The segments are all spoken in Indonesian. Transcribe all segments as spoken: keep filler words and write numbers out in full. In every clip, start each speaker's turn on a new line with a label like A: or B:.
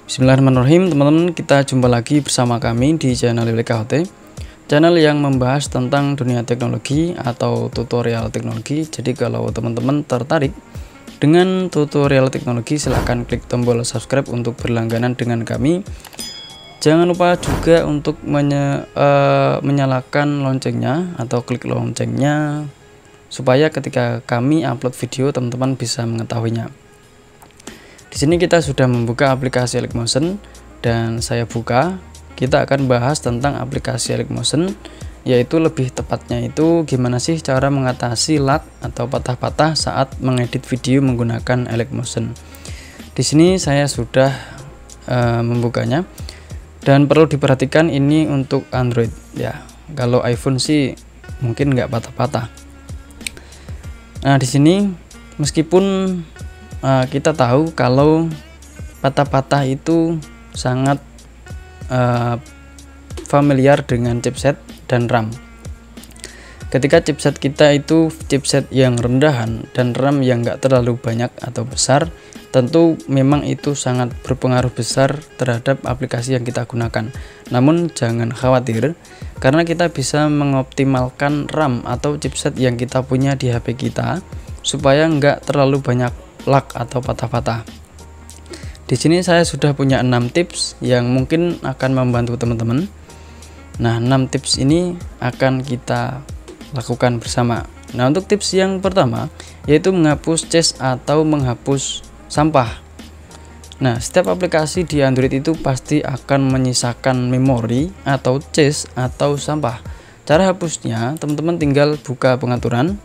A: Bismillahirrahmanirrahim, teman-teman, kita jumpa lagi bersama kami di channel W K H T, channel yang membahas tentang dunia teknologi atau tutorial teknologi. Jadi kalau teman-teman tertarik dengan tutorial teknologi, silahkan klik tombol subscribe untuk berlangganan dengan kami. Jangan lupa juga untuk menye, uh, menyalakan loncengnya atau klik loncengnya supaya ketika kami upload video teman-teman bisa mengetahuinya. Di sini kita sudah membuka aplikasi Elecmotion dan saya buka. Kita akan bahas tentang aplikasi Elecmotion, yaitu lebih tepatnya itu gimana sih cara mengatasi lag atau patah-patah saat mengedit video menggunakan Elecmotion. Di sini saya sudah uh, membukanya dan perlu diperhatikan ini untuk Android ya. Kalau iPhone sih mungkin nggak patah-patah. Nah, di sini meskipun Uh, kita tahu kalau patah-patah itu sangat uh, familiar dengan chipset dan RAM. Ketika chipset kita itu chipset yang rendahan dan RAM yang enggak terlalu banyak atau besar, tentu memang itu sangat berpengaruh besar terhadap aplikasi yang kita gunakan. Namun jangan khawatir, karena kita bisa mengoptimalkan RAM atau chipset yang kita punya di H P kita supaya enggak terlalu banyak lag atau patah-patah. Di sini saya sudah punya enam tips yang mungkin akan membantu teman-teman. Nah, enam tips ini akan kita lakukan bersama. Nah, untuk tips yang pertama yaitu menghapus cache atau menghapus sampah. Nah, setiap aplikasi di Android itu pasti akan menyisakan memori atau cache atau sampah. Cara hapusnya, teman-teman tinggal buka pengaturan.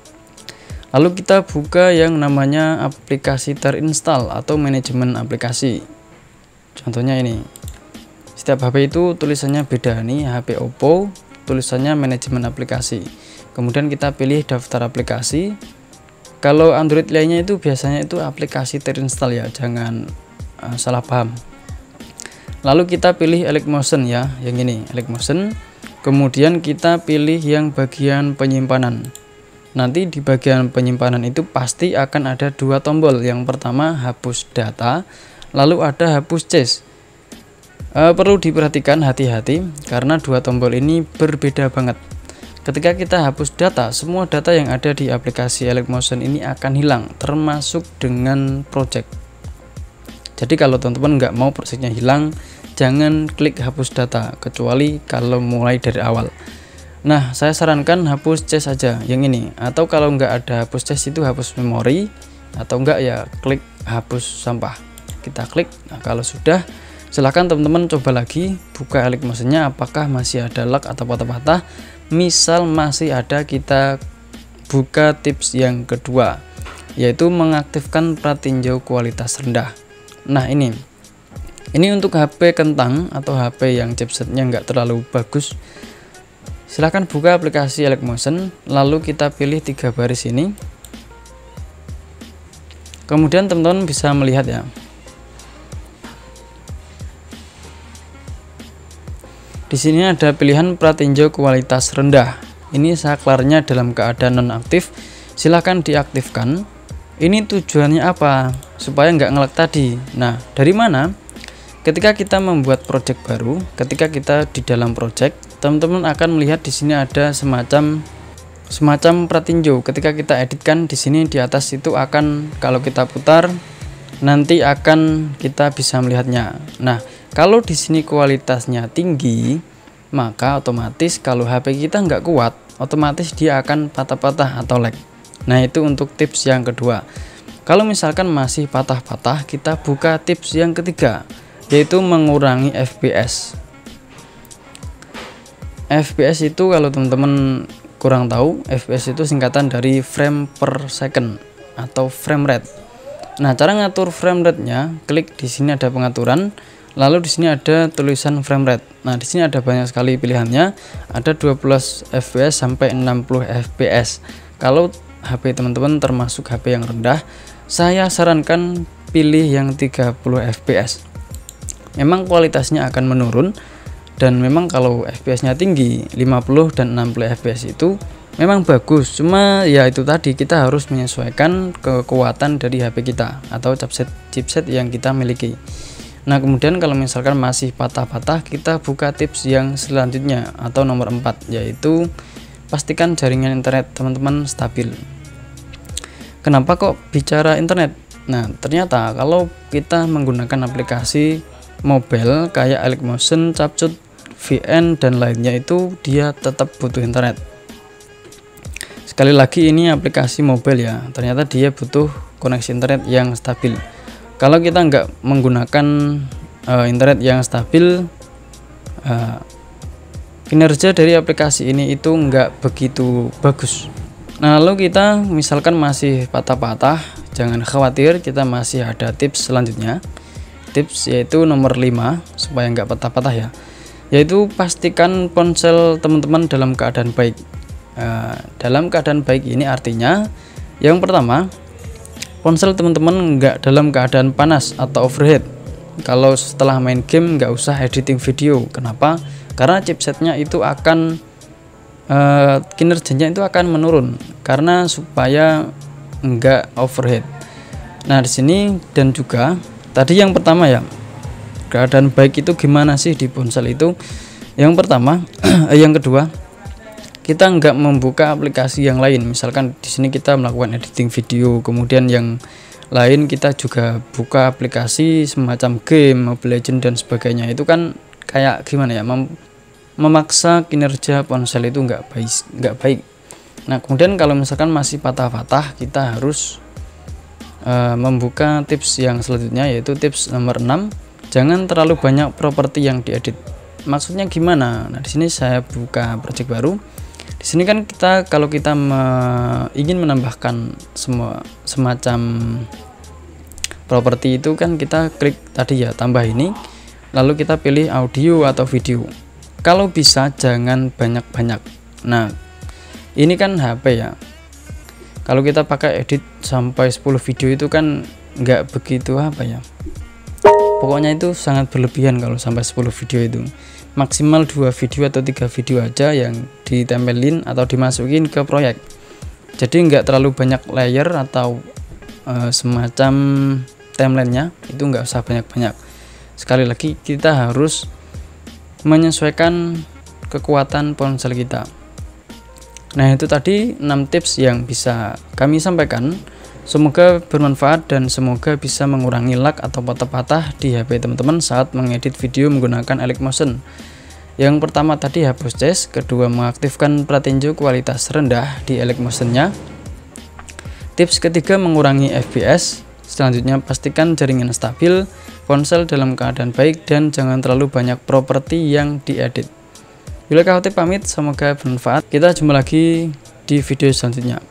A: Lalu kita buka yang namanya aplikasi terinstall atau manajemen aplikasi. Contohnya ini. Setiap H P itu tulisannya beda nih, H P Oppo tulisannya manajemen aplikasi. Kemudian kita pilih daftar aplikasi. Kalau Android lainnya itu biasanya itu aplikasi terinstall ya, jangan uh, salah paham. Lalu kita pilih Elecmotion ya, yang ini Elecmotion. Kemudian kita pilih yang bagian penyimpanan. Nanti di bagian penyimpanan itu pasti akan ada dua tombol. Yang pertama hapus data, lalu ada hapus cache. E, perlu diperhatikan hati-hati karena dua tombol ini berbeda banget. Ketika kita hapus data, semua data yang ada di aplikasi Elecmotion ini akan hilang, termasuk dengan project. Jadi kalau teman-teman nggak mau projectnya hilang, jangan klik hapus data, kecuali kalau mulai dari awal. Nah, saya sarankan hapus cache saja yang ini, atau kalau nggak ada hapus cache itu hapus memori, atau enggak ya klik hapus sampah. Kita klik. Nah, kalau sudah, silahkan teman-teman coba lagi buka Elecmotion-nya apakah masih ada lag atau patah-patah. Misal masih ada, kita buka tips yang kedua, yaitu mengaktifkan pratinjau kualitas rendah. Nah, ini ini untuk H P kentang atau H P yang chipsetnya nggak terlalu bagus. Silahkan buka aplikasi Elecmotion, lalu kita pilih tiga baris ini. Kemudian teman-teman bisa melihat ya. Di sini ada pilihan pratinjau kualitas rendah. Ini saklarnya dalam keadaan nonaktif. Silahkan diaktifkan. Ini tujuannya apa? Supaya nggak nge-lag tadi. Nah, dari mana? Ketika kita membuat project baru, ketika kita di dalam project, teman-teman akan melihat di sini ada semacam semacam pratinjau. Ketika kita editkan di sini di atas itu akan, kalau kita putar nanti akan kita bisa melihatnya. Nah, kalau di sini kualitasnya tinggi, maka otomatis kalau H P kita nggak kuat, otomatis dia akan patah-patah atau lag. Nah, itu untuk tips yang kedua. Kalau misalkan masih patah-patah, kita buka tips yang ketiga, yaitu mengurangi F P S. F P S itu kalau teman-teman kurang tahu, F P S itu singkatan dari frame per second atau frame rate. Nah, cara ngatur frame rate-nya, klik di sini ada pengaturan, lalu di sini ada tulisan frame rate. Nah, di sini ada banyak sekali pilihannya, ada dua belas F P S sampai enam puluh F P S. Kalau H P teman-teman termasuk H P yang rendah, saya sarankan pilih yang tiga puluh F P S. Memang kualitasnya akan menurun, dan memang kalau F P S-nya tinggi lima puluh dan enam puluh F P S itu memang bagus. Cuma ya itu tadi, kita harus menyesuaikan kekuatan dari H P kita atau chipset chipset yang kita miliki. Nah, kemudian kalau misalkan masih patah-patah, kita buka tips yang selanjutnya atau nomor empat, yaitu pastikan jaringan internet teman-teman stabil. Kenapa kok bicara internet? Nah, ternyata kalau kita menggunakan aplikasi mobile kayak Elecmotion, Capcut, V N dan lainnya, itu dia tetap butuh internet. Sekali lagi, ini aplikasi mobile ya, ternyata dia butuh koneksi internet yang stabil. Kalau kita nggak menggunakan uh, internet yang stabil, uh, kinerja dari aplikasi ini itu nggak begitu bagus. Nah, lalu kita misalkan masih patah-patah, jangan khawatir, kita masih ada tips selanjutnya. Tips yaitu nomor lima, supaya nggak patah-patah ya, yaitu pastikan ponsel teman-teman dalam keadaan baik. Uh, dalam keadaan baik ini artinya, yang pertama, ponsel teman-teman nggak dalam keadaan panas atau overheat. Kalau setelah main game nggak usah editing video. Kenapa? Karena chipsetnya itu akan Uh, kinerjanya itu akan menurun karena supaya enggak overheat. Nah, di sini dan juga tadi yang pertama ya, keadaan baik itu gimana sih di ponsel itu? Yang pertama, yang kedua, kita enggak membuka aplikasi yang lain. Misalkan di sini kita melakukan editing video, kemudian yang lain kita juga buka aplikasi semacam game, Mobile Legends dan sebagainya. Itu kan kayak gimana ya? Mem memaksa kinerja ponsel itu nggak baik, nggak baik. Nah, kemudian kalau misalkan masih patah-patah, kita harus uh, membuka tips yang selanjutnya, yaitu tips nomor enam, jangan terlalu banyak properti yang diedit. Maksudnya gimana? Nah, di sini saya buka project baru. Di sini kan kita kalau kita me ingin menambahkan semua semacam properti itu kan kita klik tadi ya, tambah ini, lalu kita pilih audio atau video. Kalau bisa jangan banyak-banyak. Nah, ini kan H P ya. Kalau kita pakai edit sampai sepuluh video itu kan nggak begitu apa ya. Pokoknya itu sangat berlebihan kalau sampai sepuluh video itu. Maksimal dua video atau tiga video aja yang ditempelin atau dimasukin ke proyek. Jadi nggak terlalu banyak layer atau e, semacam timelinenya, itu nggak usah banyak-banyak. Sekali lagi kita harus menyesuaikan kekuatan ponsel kita. Nah, itu tadi enam tips yang bisa kami sampaikan. Semoga bermanfaat dan semoga bisa mengurangi lag atau patah-patah di H P teman-teman saat mengedit video menggunakan Elecmotion. Yang pertama tadi hapus cache, kedua mengaktifkan pratinjo kualitas rendah di Elecmotion-nya. Tips ketiga mengurangi F P S. Selanjutnya pastikan jaringan stabil, ponsel dalam keadaan baik, dan jangan terlalu banyak properti yang diedit. Wilayah K H O T pamit, semoga bermanfaat. Kita jumpa lagi di video selanjutnya.